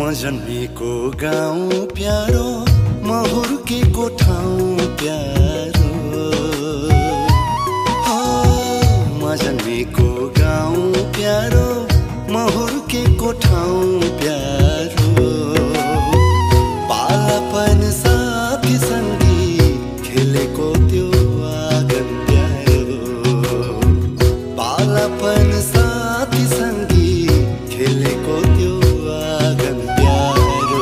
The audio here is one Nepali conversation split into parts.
जन्मेको गाउँ प्यारो, म हुर्केको ठाउँ प्यारो। म जन्मेको गाउँ प्यारो, म हुर्केको ठाउँ प्यारो। बालापन साथी सँगै खेलेको त्यो आँगन प्यारो। बालापन साथी सँगै खेलेको त्यो आँगन प्यारो।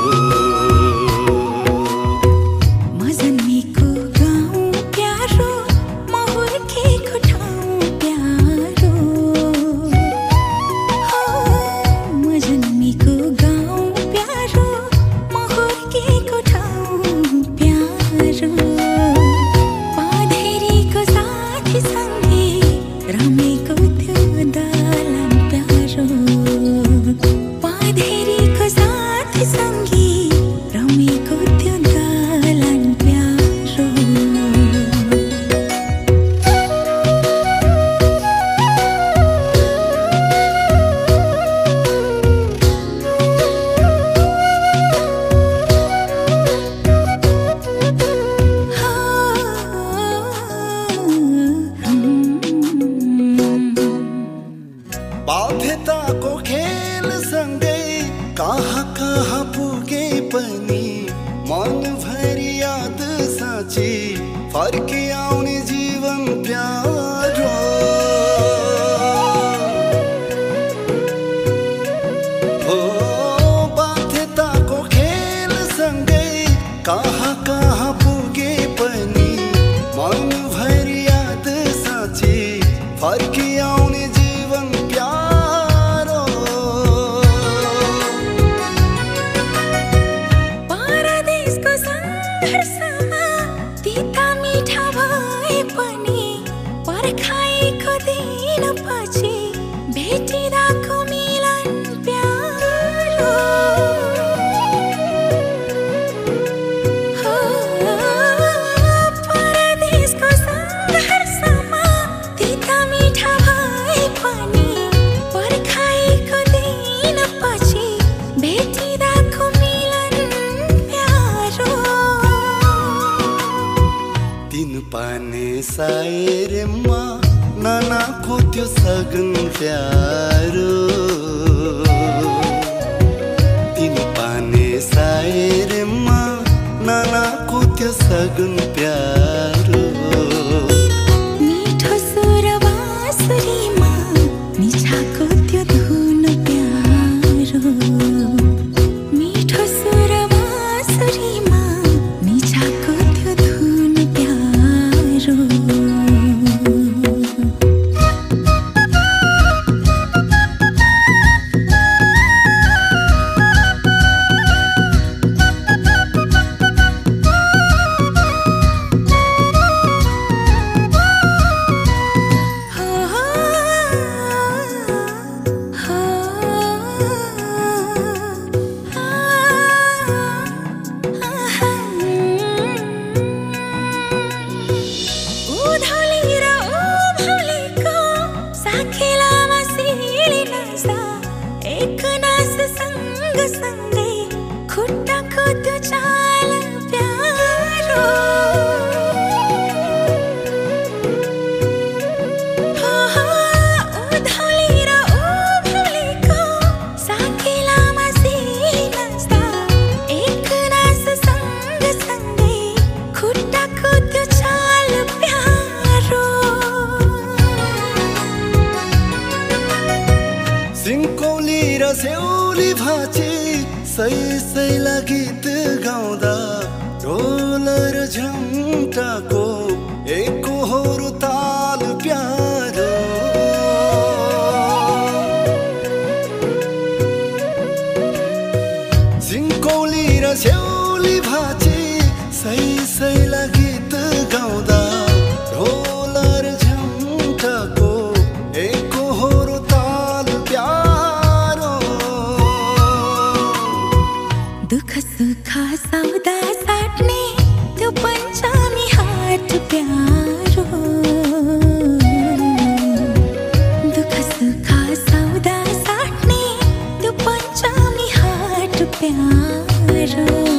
म जन्मेको गाउँ प्यारो, म हुर्केको ठाउँ प्यारो। म जन्मेको गाउँ प्यारो, म हुर्केको ठाउँ प्यारो। पाधेरीको साथी सँगै रमेको त्यो दालान प्यारो। पाधेरीको साथी सँगै रमेको त्यो दालान प्यारो। बाध्यताको खेल सँगै कहाँ कहाँ पुगे पनि मनभरि याद साँची फर्की आउने जीवन प्यारो। हो बाध्यताको खेल सँगै कहाँ कहाँ पुगे पनि मनभरि याद साँची फर्की आउने जीवन प्यारो। परदेशको सङ्घर्षमा तिता मिठा भए पनि पर्खाइको दिनपछि भेटिँदाको मिलन प्यारो। हो परदेशको सङ्घर्षमा तिता मिठा भए पनि पर्खाइको दिनपछि भेटिँदाको मिलन प्यारो। तिन पाने सायरमा नानाको त्यो सगन प्यारो। तिन पाने सायरमा नानाको त्यो सगन प्यारो। मिठो सुर बाँसुरीमा निछाको त्यो धुन प्यारो। मिठो सुर बाँसुरीमा निछाको त्यो धुन प्यारो। उधौली र उभौलीको साखेलामा सिली नाच्दा एक नास सँगसँगै खुट्टाको त्यो चाल प्यारो। उधौली र उभौलीको साखेलामा सिली नाच्दा एक नास सँगसँगै खुट्टाको त्यो चाल प्यारो। सिन्कौली र सेउली भाँची सैला गीत गाउँदा ढोल र झन्टाको एकहोरो ताल प्यारो। सिन्कौली र सेउली भाँची सैला गीत गाउँदा ढोल र झन्टाको एकहोरो ताल प्यारो। दुःख सुख सौदा साट्ने त्यो पञ्चमी हाट प्यारो। दुःख सुख सौदा साट्ने त्यो पञ्चमी हाट प्यारो।